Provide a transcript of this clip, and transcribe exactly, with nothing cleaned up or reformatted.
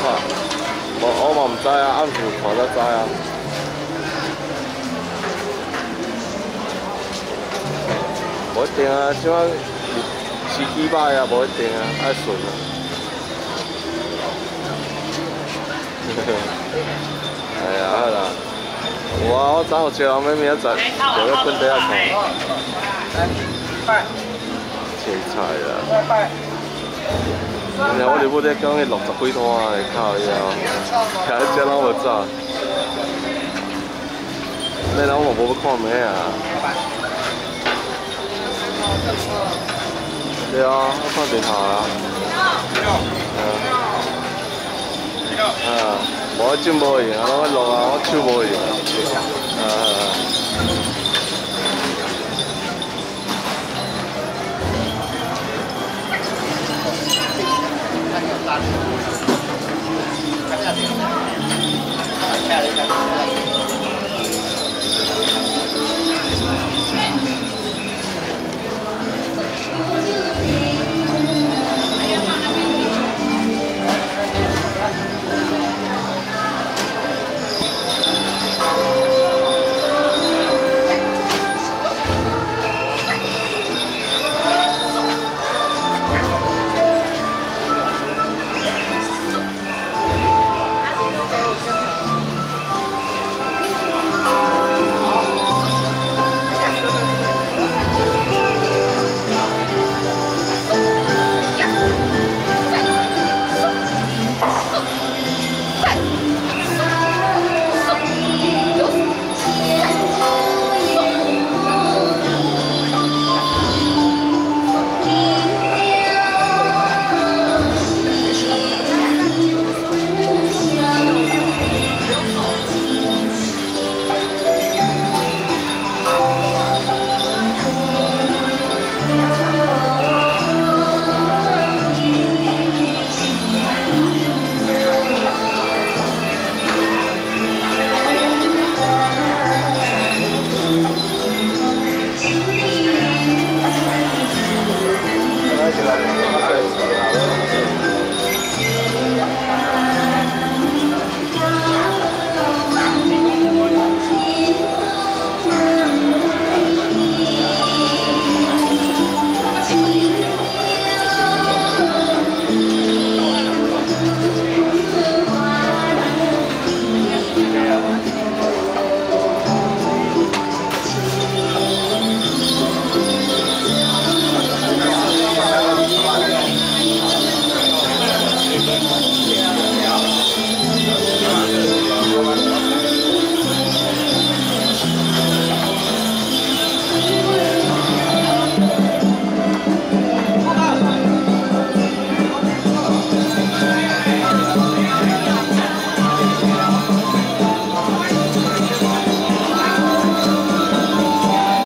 看，我我嘛唔知啊，暗时看才知啊。无一定啊，即摆时机歹啊，无一定啊，爱顺啊。哎呀，好啦，有啊，我昨有车后尾明仔载就要滚底下看。青菜啦。然后我哋要咧讲迄六十几摊的靠腰，徛咧遮拢无走。那人我无要看咩啊？对啊，我看电视啊。嗯。嗯，无我手无用啊，我录啊，我手无用啊。啊。